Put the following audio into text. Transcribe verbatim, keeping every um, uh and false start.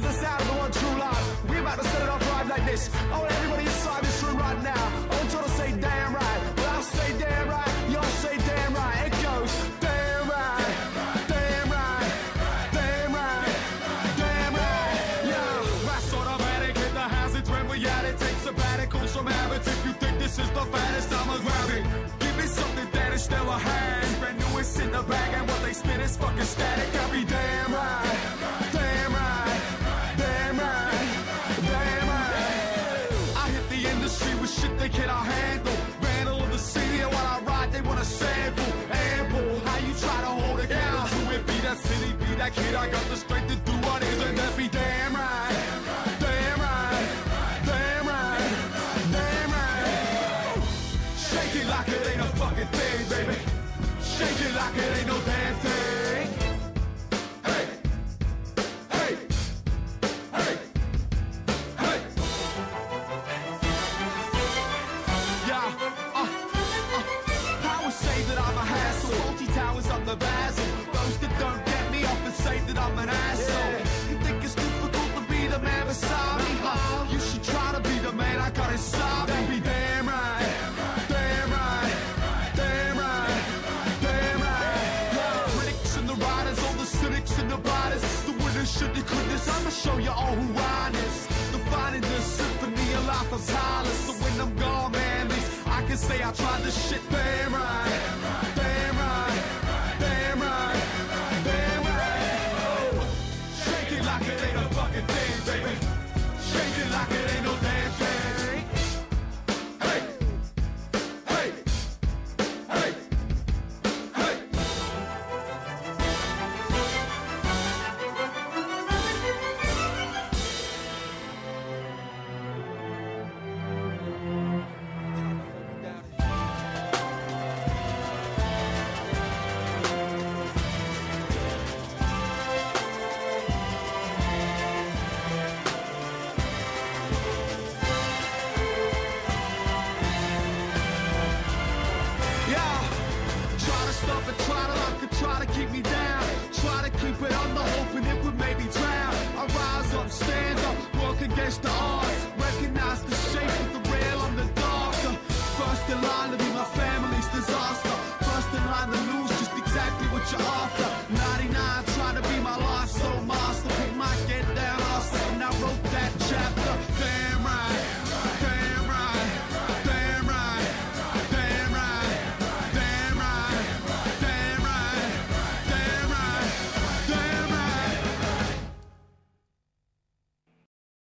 is the sound of the one true life. We about to set it off right like this. I want everybody inside this room right now. I want y'all to say damn right. Well, I'll say damn right. Y'all say damn right. It goes damn right, damn right, damn right, damn right. Yeah, that's automatic. Hit the hazards when we at it. Take sabbaticals from habits. If you think this is the fattest, I'ma grab it. Give me something that is still a hand. Brand new is in the bag, and what they spit is fucking static. I'll be damn right, damn right, damn right, damn right. I hit the industry with shit they cannot handle. Vandal of the city, and while I ride, they wanna sample. Ample, how you try to hold it down? To it, be that city, be that kid. I got the strength to do what is, and that be damn right, damn right, damn right, damn right. Shake it like it ain't a fucking thing, baby. Shake it like it ain't no damn thing. Hey, hey, hey, hey. Yeah, uh, uh. Powers say that I'm a hassle. Faulty towers on the basil. Those that don't get me often say that I'm an asshole. You think it's difficult to be the man beside me? Huh? You should try to be the man I got inside me. Be damn right, damn right, damn right, damn right. Yeah. Critics and the writers, all the cynics and the biters, the winners should the critics. I'ma show you all who I is. Defining the symphony of life is tireless. So when I'm gone, man, at least I can say I tried this shit damn right, damn right, damn right, damn right. Oh. Shake it like it ain't a fucking thing, baby. Shake it like it ain't no damn thing. Hey, hey, hey, hey. Try to lock it, try to keep me down. Try to keep it on the hope and it would maybe drown. I rise up, stand up, work against the